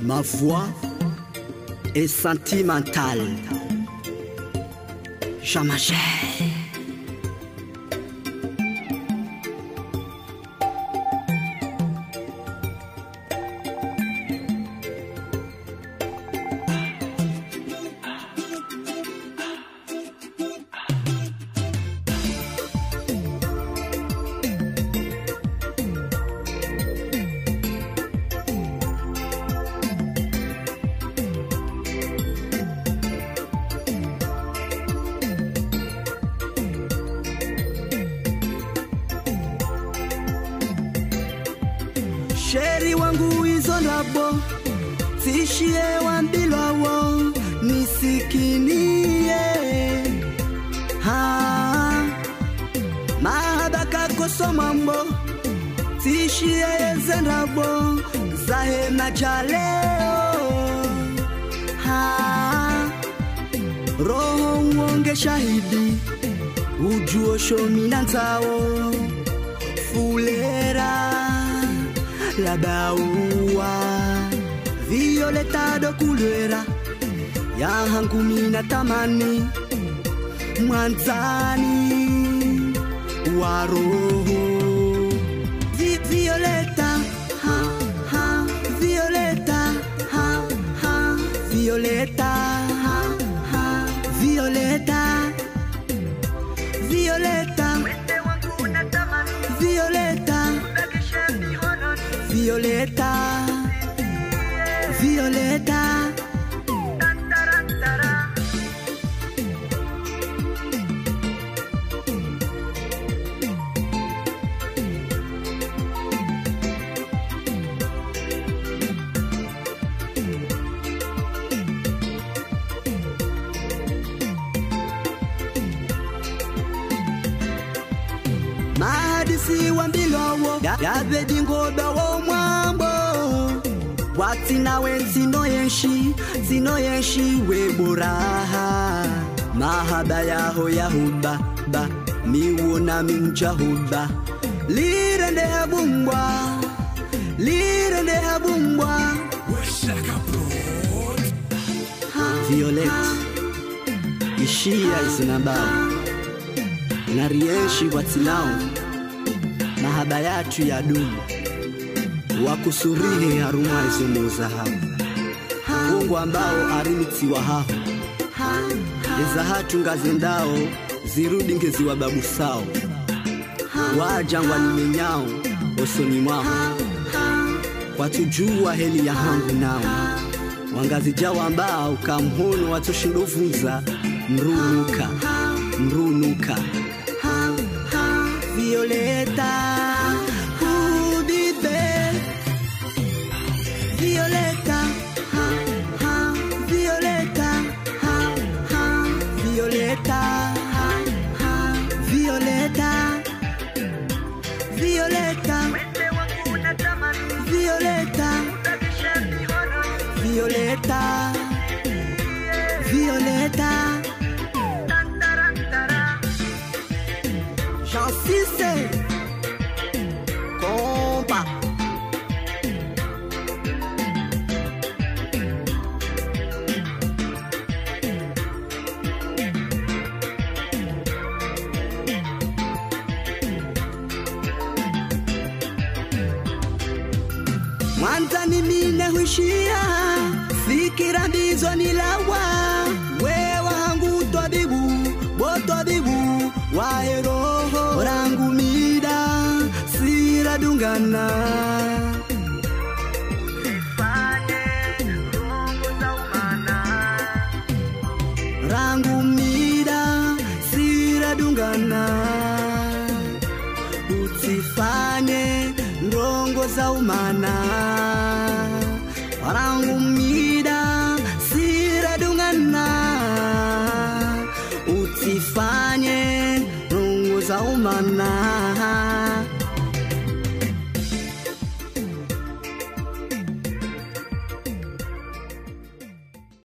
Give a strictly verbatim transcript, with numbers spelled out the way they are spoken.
Ma voix est sentimentale. Jean Magel. Sheri wangu hizo ndabo tishie wambilwa wo nisikinie ha mahaba kako mambo tishie zendabo zahe majaleo ha roho uonge shahidi ujuo shomina nzao fulera la baua violeta do kulera ya hangu mina tamani mwanzani wa roho Vi violeta ha ha violeta ha ha violeta ha ha violeta violeta violeta Violeta, Violeta. Mahadisi wambilowo yabedi ngoba wo mwambo wati nawe sino yenshi sino yenshi we buraha mahaba yaho yahuba ba miwona minjahuba lirende habumbwa lirende habumbwa Violet ishia isinabao na rienshi watinao mahaba yatu ya dumu wakusurihe haruma izo muzahabu Mungu ambao arimiti wa haho eza hatu ngazendao zirudi ngezi wa babu sao wajangwa nimenyao osoni mwaho kwa tujua heli ya hangu nao wangazi jawa ambao kamhono watoshindofunza mrunuka mrunuka Violeta, who be bad? Violeta, ha ha. Violeta, ha ha. Violeta, ha ha. Violeta, Violeta, Violeta, Violeta, Violeta. J'insiste, combat. Mwanzani mine huishia, fikira ndizo nilawa. Wewa hangu twabibu, botwabibu, waeroho. Orangu mida, sira dungana. Rangu mida, sira dungana. Utifanye ndongo za umana. Rangu mida, sira dungana. Utifanye ndongo za umana.